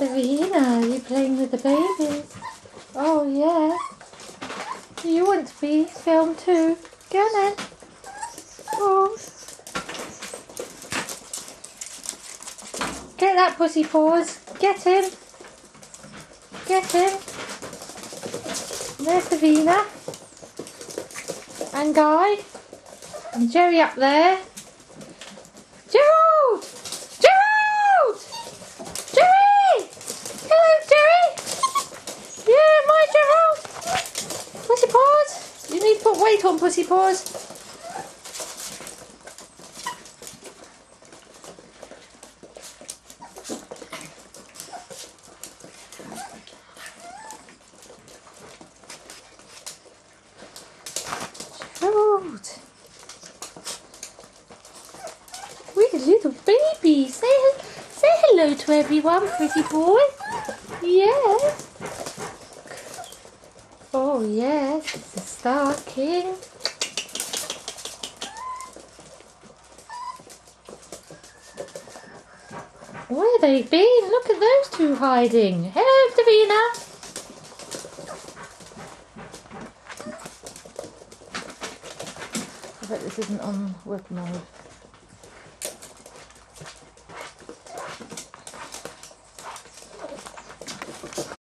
Davina, you playing with the babies? Oh yeah. You want to be filmed too? Go on then. Oh. Get that pussy paws. Get him. Get him. There's Davina. And Guy. And Jerry up there. Gerald! Gerald! Jerry! Hello, Jerry! Yeah, my Gerald! Pussy paws! You need to put weight on pussy paws. Gerald! We're little baby. Say hello to everyone, pretty boy. Yes. Oh yes, it's the Star King. Where have they been? Look at those two hiding. Hello, Davina. I bet this isn't on work mode.